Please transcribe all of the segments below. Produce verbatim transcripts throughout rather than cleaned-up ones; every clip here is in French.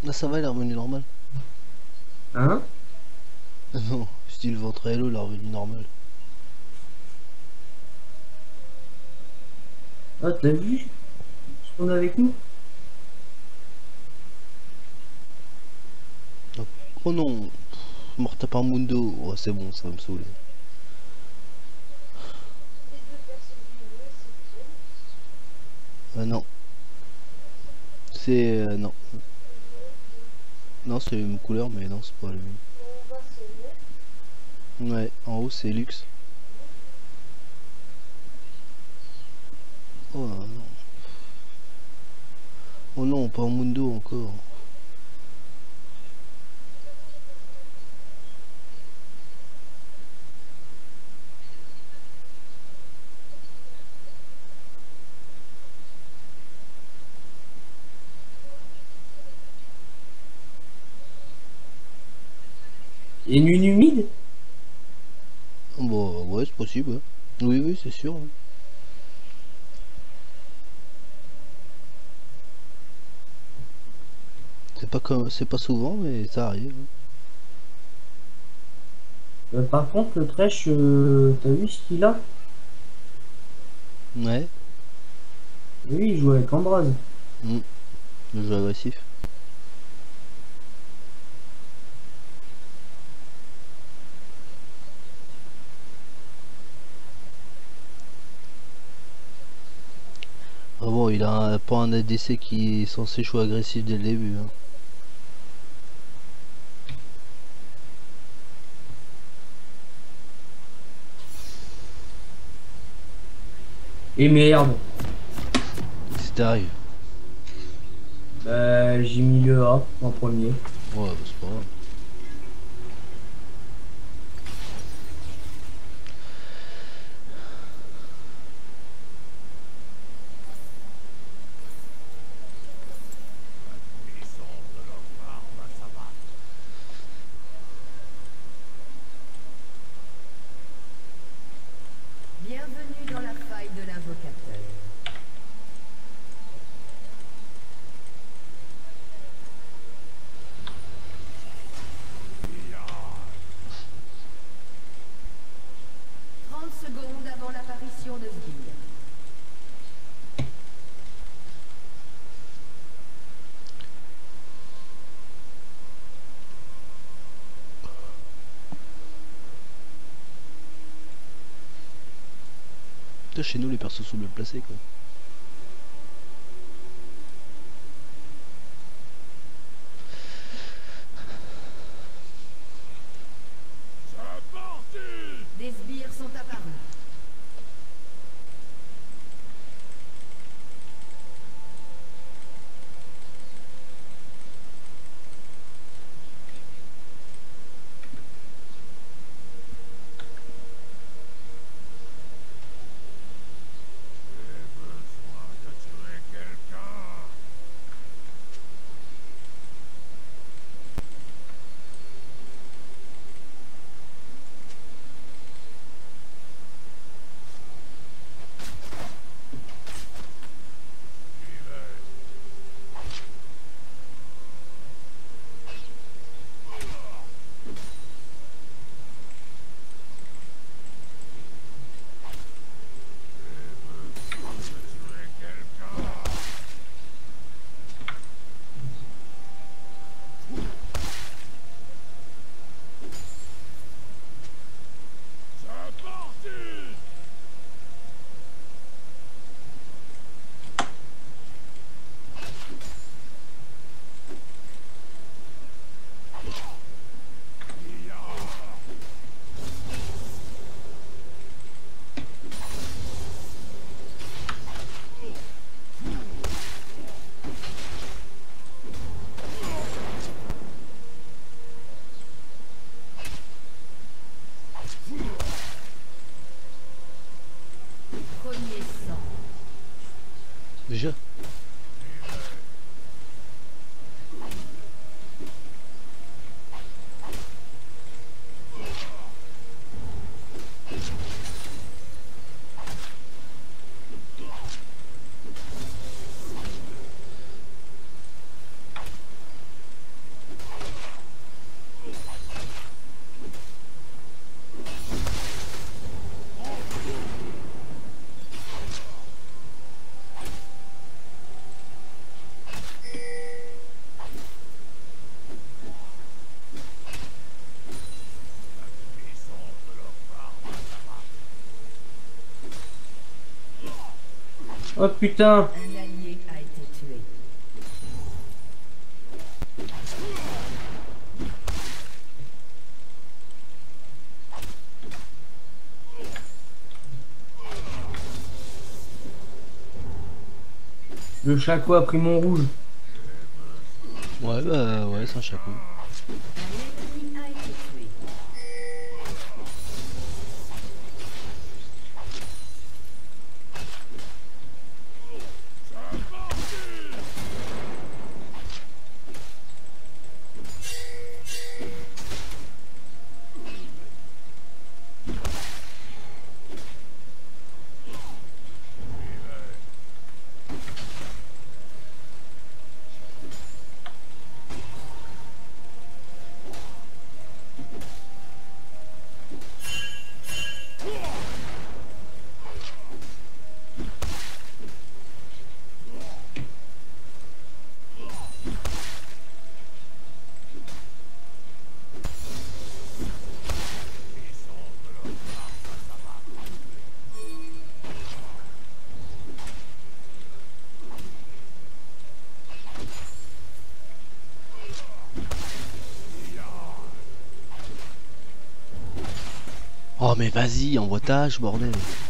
Là ça va, il est revenu normal. Hein? Non, style ventre hello, il est revenu normal. Ah, t'as vu ce qu'on a avec nous? Donc, oh non, morta par Mundo. Oh, c'est bon, ça va me saouler. Euh, non, c'est... euh, non. Non, c'est la même couleur, mais non, c'est pas le même. Ouais, en haut c'est luxe. Oh non. Oh non, pas Mundo encore. Et une humide? Bon, ouais, c'est possible. Ouais. Oui, oui, c'est sûr. Ouais. C'est pas comme, c'est pas souvent, mais ça arrive. Euh, par contre, le Trèche, euh, t'as vu ce qu'il a? Ouais. Oui, il joue avec Ambraz. Mm. Le jeu agressif. Ah bon, il a un- pas un A D C qui est censé jouer agressif dès le début. Hein. Et merde, Si t'arrives. bah, j'ai mis le A en premier. Ouais, bah, c'est pas grave. Bienvenue dans la faille de l'invocateur. Trente secondes avant l'apparition de Sbire. Putain, chez nous, les persos sont bien placés, quoi. Des sbires sont apparus. Oh putain. Un allié a été tué. Le chaco a pris mon rouge. Ouais, bah ouais, c'est un chapeau. Un ennemi a été tué. Oh mais vas-y, envoie tâche, bordel.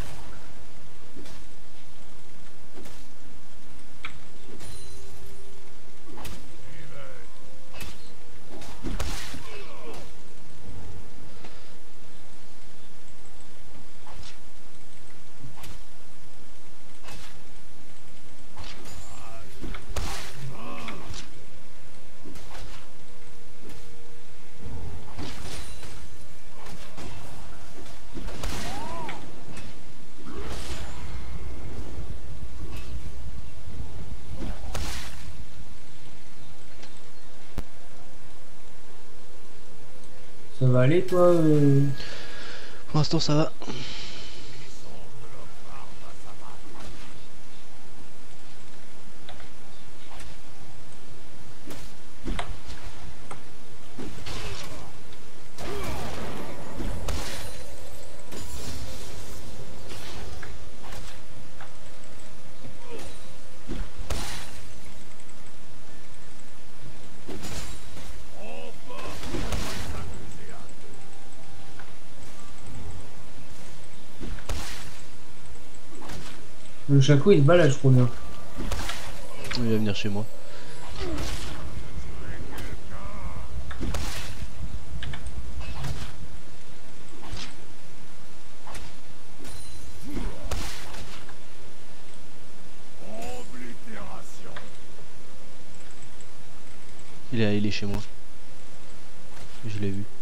Ça va aller toi euh... Pour l'instant ça va. Le chaco il se balade je crois bien. Il va venir chez moi. Il est, il est chez moi. Je l'ai vu.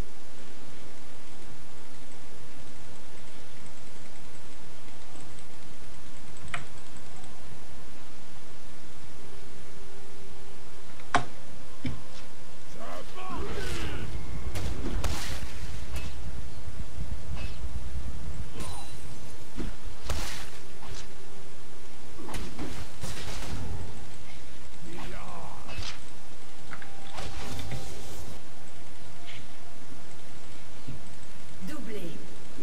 Doublé.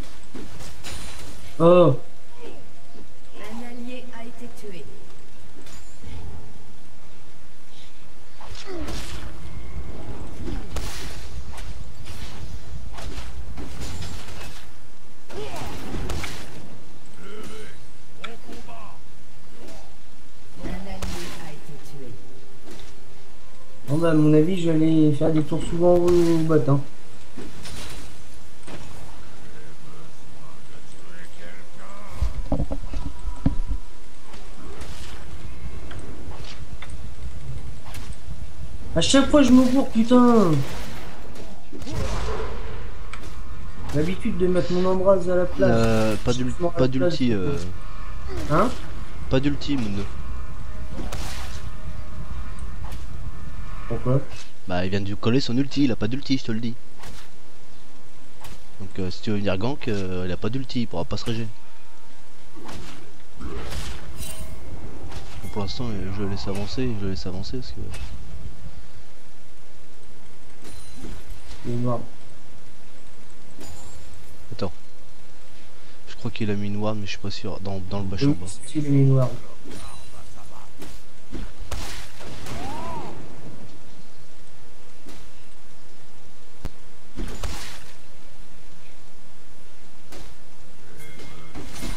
Oh. Un allié a été tué. Un allié a été tué. Bon bah à mon avis je vais aller faire des tours souvent au bot hein. À chaque fois je me cours putain. L'habitude de mettre mon embrase à la place. Euh, pas d'ul- Chiffement à pas la place, d'ulti. Euh, Hein? pas d'ulti, Mundo. Pourquoi? Bah il vient de coller son ulti, il a pas d'ulti, je te le dis. Donc euh, si tu veux venir gank, euh, il a pas d'ulti, il pourra pas se régénérer. Pour l'instant euh, je le laisse avancer, je le laisse avancer parce que... Il est noir. Je crois qu'il a mis une ward mais je suis pas sûr. Dans, dans le bâche en Oui, bas. il est noir.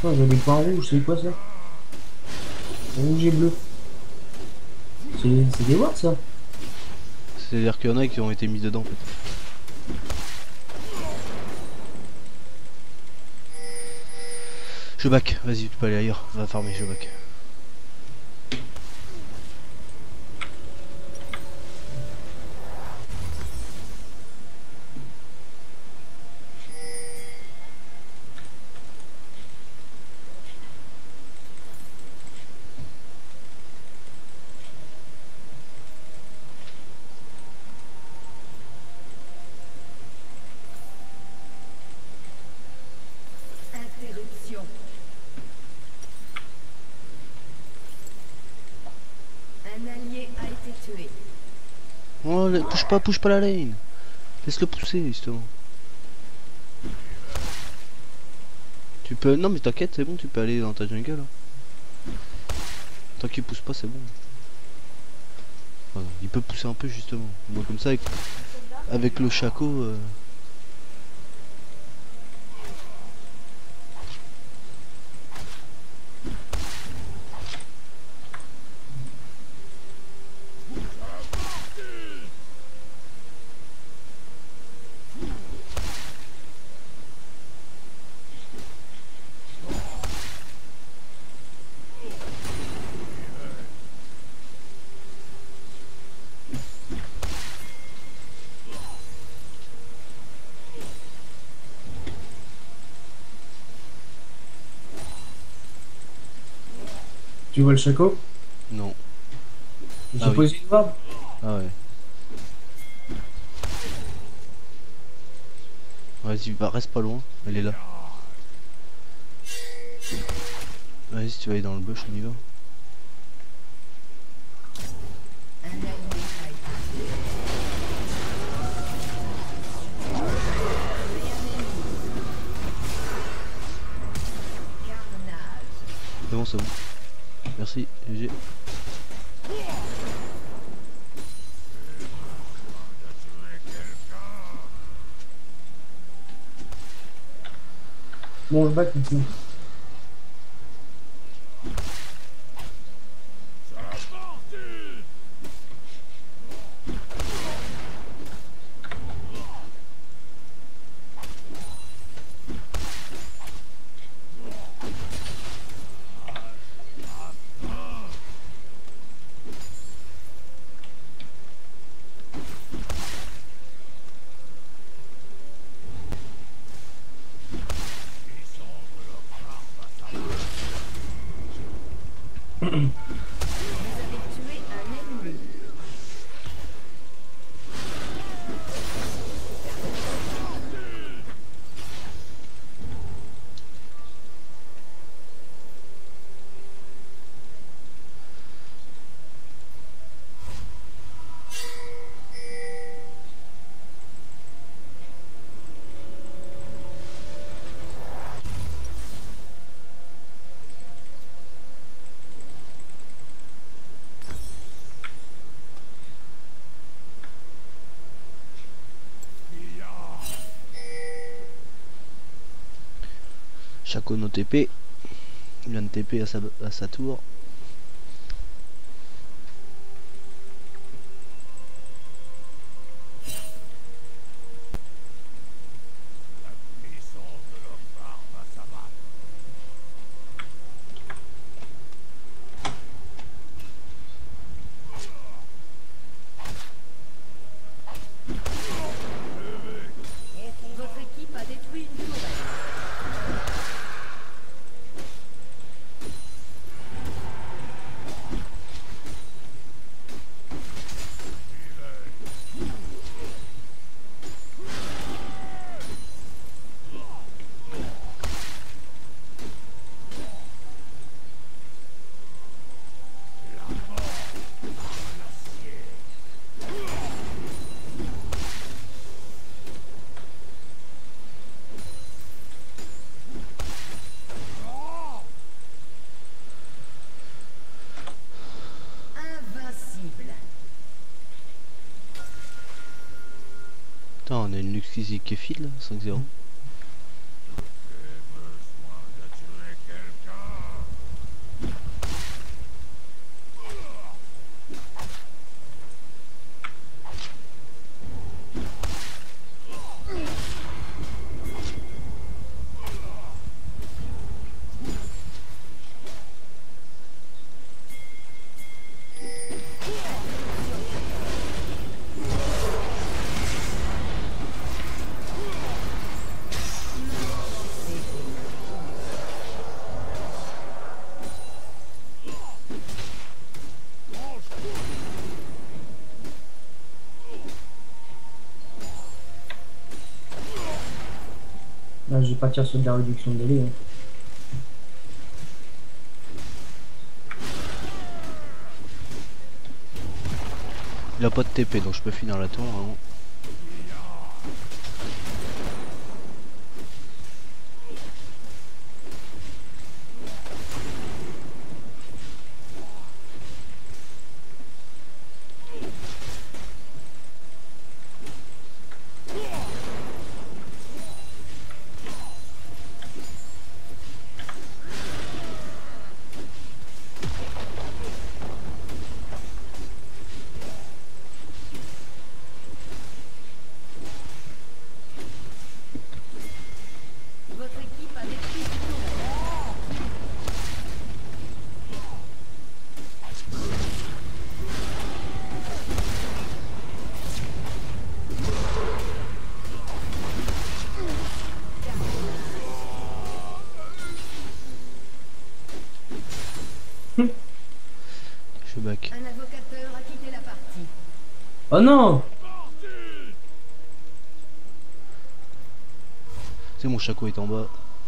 Putain, j'ai des points rouges, c'est quoi ça? Rouge et bleu. C'est c'est des wards ça? C'est-à-dire qu'il y en a qui ont été mis dedans en fait. Je back, vas-y tu peux aller ailleurs, va farmer, je back. Interruption. Un allié a été tué. Oh, la- pousse pas, pousse pas la lane. Laisse-le pousser justement. Tu peux... Non mais t'inquiète, c'est bon, tu peux aller dans ta jungle. Hein. Tant qu'il pousse pas, c'est bon. Enfin, il peut pousser un peu justement. Moi comme ça, avec, avec le Shaco... Euh... Tu vois le Chaco? Non. J'ai Ah oui. posé une ward. Ah ouais. Vas-y, bah, reste pas loin, elle est là. Vas-y, si tu vas aller dans le bush, on y va. Un allié a été tué. Carnage. C'est bon, c'est bon. Merci, G G. Bon, je back maintenant. Vous avez tué un ennemi. Shaco no T P. Il vient de T P à sa, à sa tour. Votre équipe a détruit une tourelle. Invincible. Putain, on a une Lux qui qui file, cinq zéro. Là, je vais partir sur de la réduction de délai. Hein. Il a pas de T P donc je peux finir la tour vraiment. Votre équipe a détruit une tour. Je suis back. Un invocateur a quitté la partie. Oh non! Tu sais mon chaco est en bas.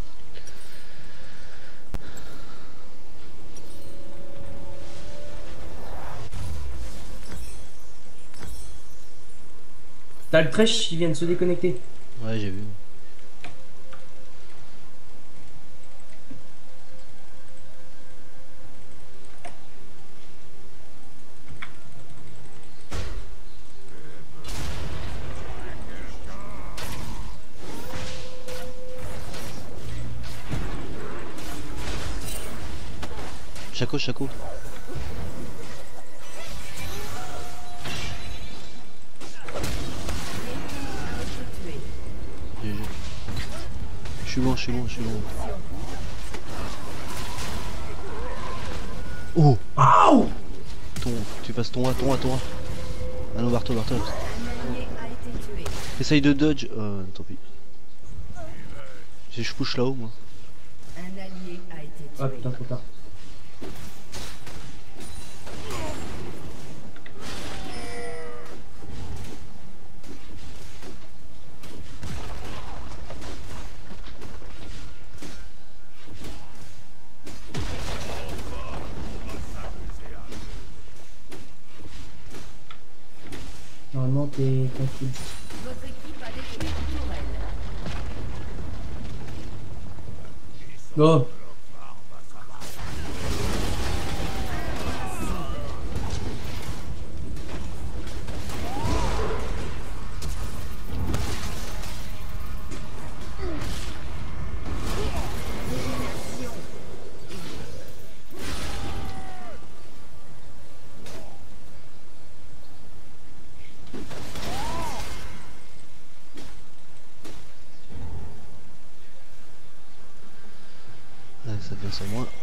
T'as le Thresh qui vient de se déconnecter. Ouais j'ai vu. Chaco, Chaco. G G. Je suis loin, je suis loin, je suis loin. Oh! Waouh! Ton, tu fasses ton A, ton A, ton A. Ah non, Barto, Barto. Un allié a été tué. Essaye de dodge. Euh, tant pis. Si je push là-haut, moi. Un allié a été tué. Ah putain, trop tard. Normalement, t'es tranquille. Votre équipe a détruit une tourelle. Oh! Ouais, ça fait sans moi.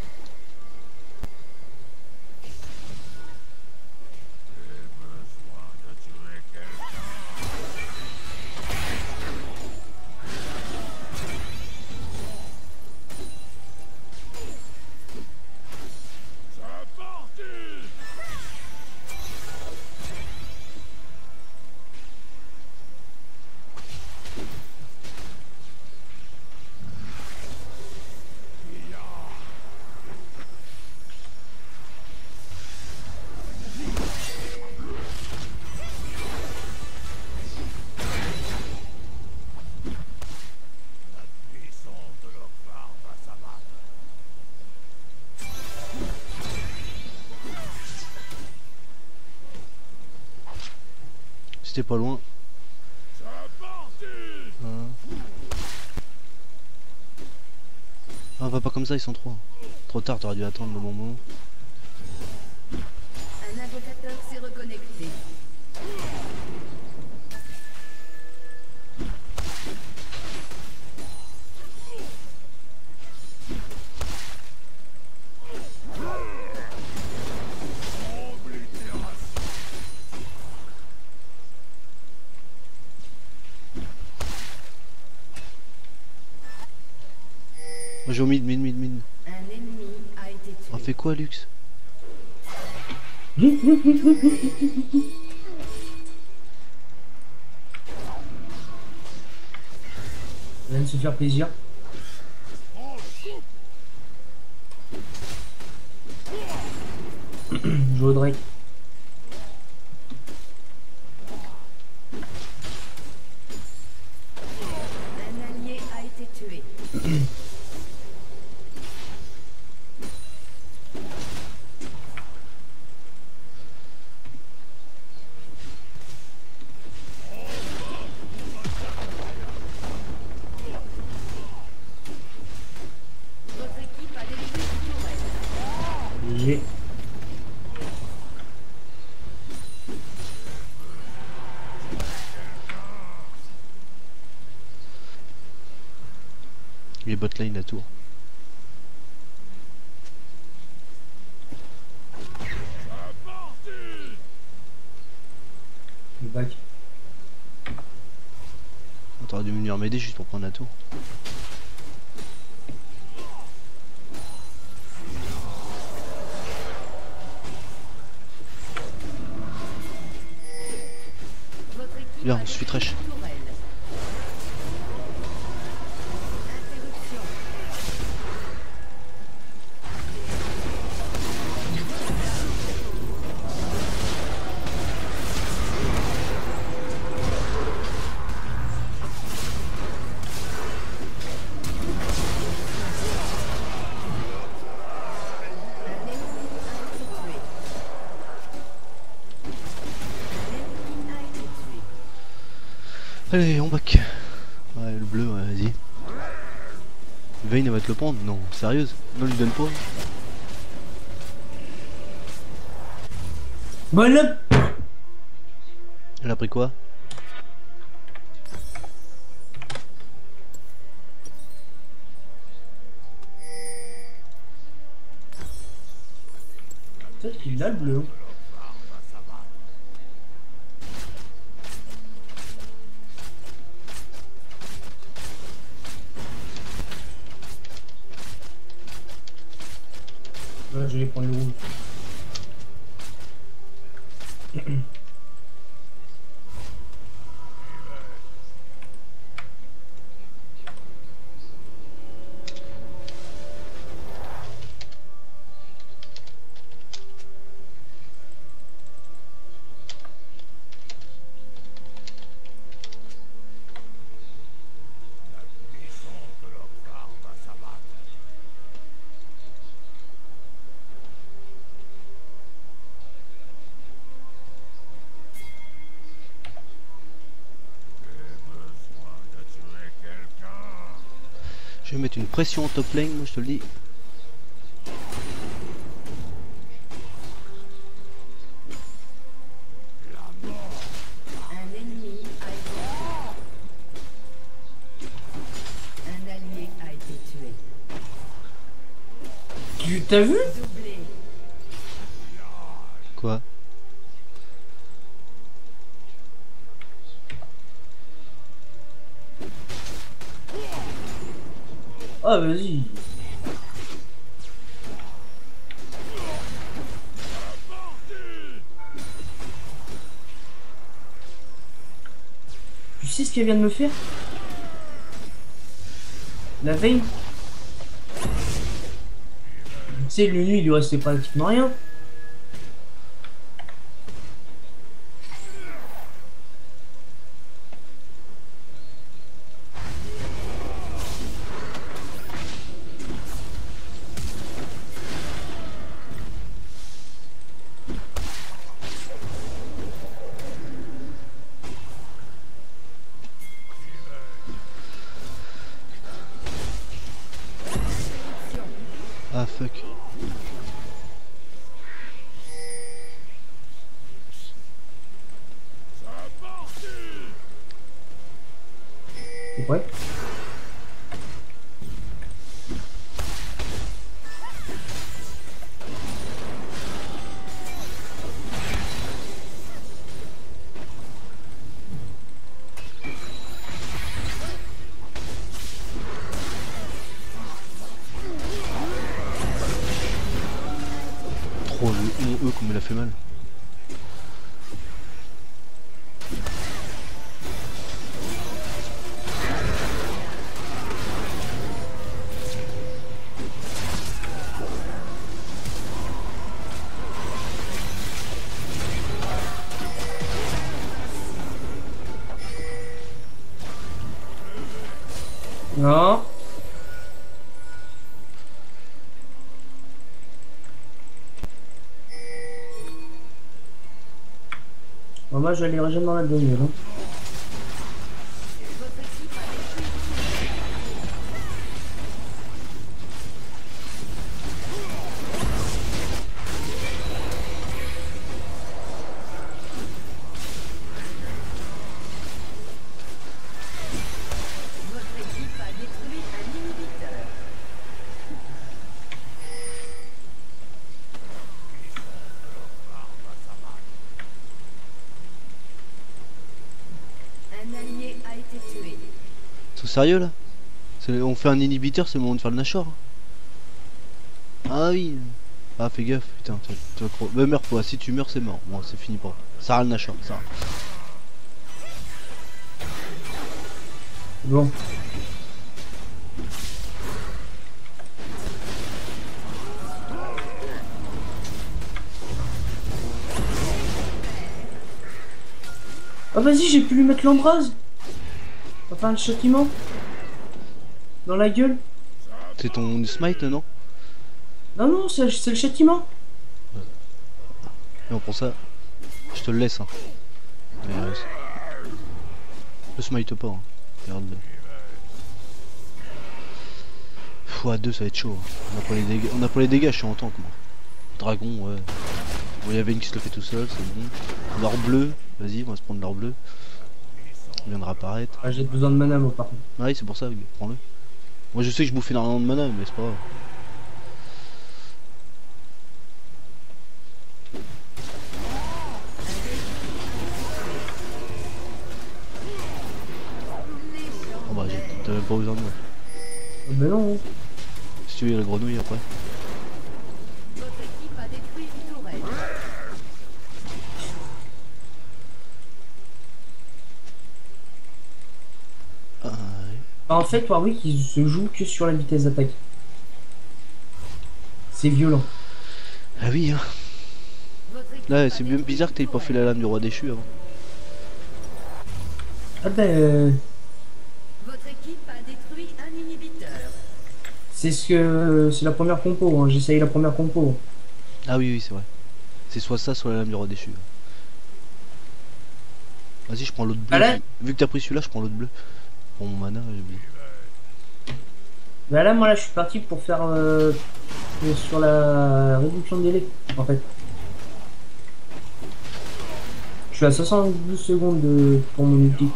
C'était pas loin. Hein. Ah, va pas comme ça, ils sont trois. Trop tard, t'aurais dû attendre le bon moment. Un invocateur s'est reconnecté. Moi j'ai au mid, mid, mid, mid. Un ennemi a été tué. On fait quoi, Lux? On vient de se faire plaisir. Joue au Drake. Un allié a été tué. Votre équipe a détruit une tourelle. G G. Les botlane la tour. Le bac. T'aurais dû venir m'aider juste pour prendre la tour. Votre équipe Bien, a on se suit détruit trash. une tourelle. Interruption. Un ennemi a été tué. Un ennemi a été tué. Allez, on back. Ouais, le bleu, ouais, vas-y. Vayne, elle va te le prendre? Non, sérieuse? Non, lui donne pas. Bonne up. Elle a pris quoi? Peut-être qu'il a le bleu. Voilà, je vais prendre le rouge. Je vais mettre une pression en top lane, moi je te le dis. Un ennemi a été tué. Un allié a été tué. Tu t'as vu? Doublé. Quoi? Ah vas-y. Tu sais ce qu'elle vient de me faire? La veille. Tu sais, le nu il lui restait pratiquement rien. Ah fuck. T'es prêt? Trop le E comme il a fait mal. Non. Bon, moi, je vais aller rejoindre dans la demi, hein. Votre équipe a détruit un inhibiteur. Un allié a été tué. C'est sérieux là? C'est- On fait un inhibiteur, c'est le moment de faire le Nashor. Ah oui. Ah fais gaffe, putain, tu tu vas croire. Bah meurs pas, si tu meurs c'est mort. Bon c'est fini pour. Ça le Nashor, ça. Bon. Ah vas-y, j'ai pu lui mettre l'embrase. Enfin le châtiment. Dans la gueule. C'est ton smite non? Non non, c'est c'est le châtiment. Non pour ça, je te le laisse hein. Mais euh, le smite pas, hein. Regarde-le. Pff, à deux ça va être chaud. Hein. On a pas les dégâts, on a pas les dégâts, je suis en tank moi. Dragon ouais. Bon il y avait une qui se le fait tout seul, c'est bon. L'or bleu, vas-y on va se prendre l'or bleu. Il viendra apparaître. Ah, j'ai besoin de mana moi par contre. Ah oui c'est pour ça, prends-le. Moi je sais que je bouffais énormément de mana mais c'est pas grave. Oh bah j'ai- t'as même pas besoin de moi. Ah, bah non. Si tu veux il y a la grenouille après. Votre équipe a détruit une tourelle. Ah, ouais. Bah, en fait, Warwick il se joue que sur la vitesse d'attaque. C'est violent. Ah oui hein. Votre équipe Là a c'est bien détruit bizarre que t'aies une pas fait tourelle. la lame du roi déchu avant. Ah ben, euh, Votre équipe a détruit un inhibiteur. c'est ce que c'est la première compo. Hein. J'essaye la première compo. Ah oui oui c'est vrai. C'est soit ça soit la lame du roi déchu. Vas-y je prends l'autre bleu. Ah là vu, vu que t'as pris celui-là je prends l'autre bleu. Pour mon mana j'ai oublié. Bah là, moi là, je suis parti pour faire euh, sur la réduction de délai, en fait. Je suis à soixante-douze secondes de, pour mon ulti.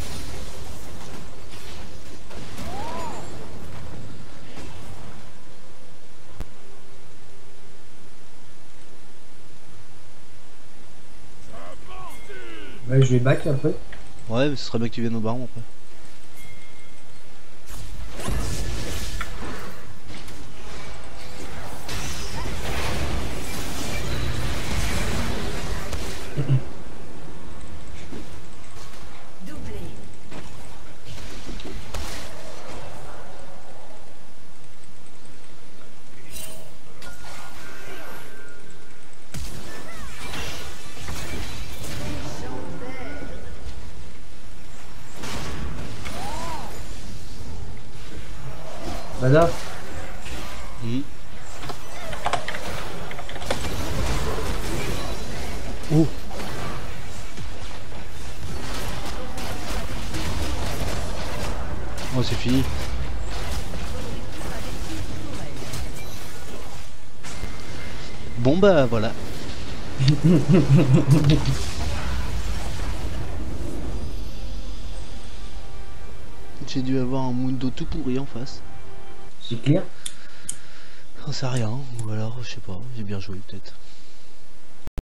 Ouais, je vais back après. Ouais mais ce serait bien que tu viennes au baron après. Doublé. Bah là, Mmh. Oh. Oh c'est fini. Bon bah voilà. J'ai dû avoir un Mundo tout pourri en face. c'est clair. J'en sais rien, ou alors je sais pas, j'ai bien joué peut-être.